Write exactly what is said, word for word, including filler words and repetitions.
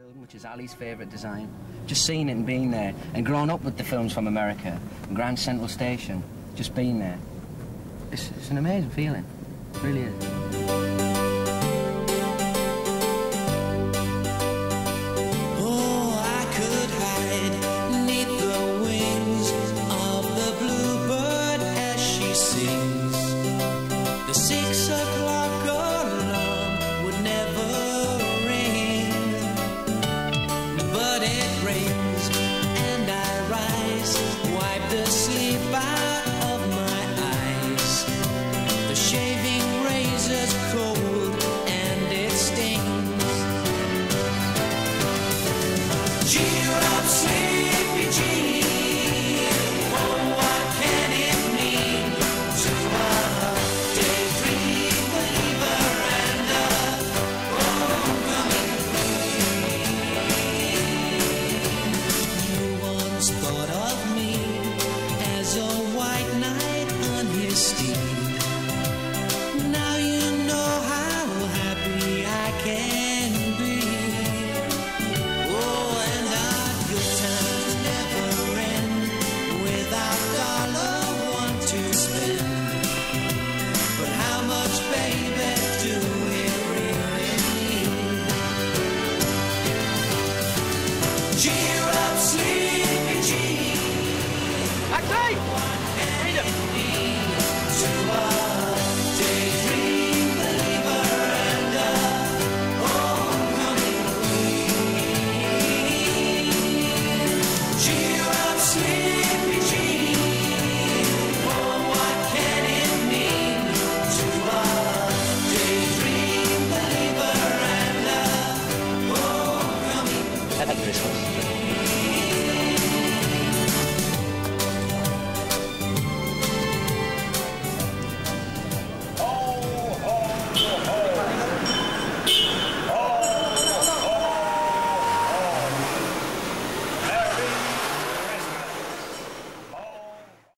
building, which is Ali's favourite design. Just seeing it and being there, and growing up with the films from America, and Grand Central Station, just being there. It's, it's an amazing feeling. It really is. Happy Christmas.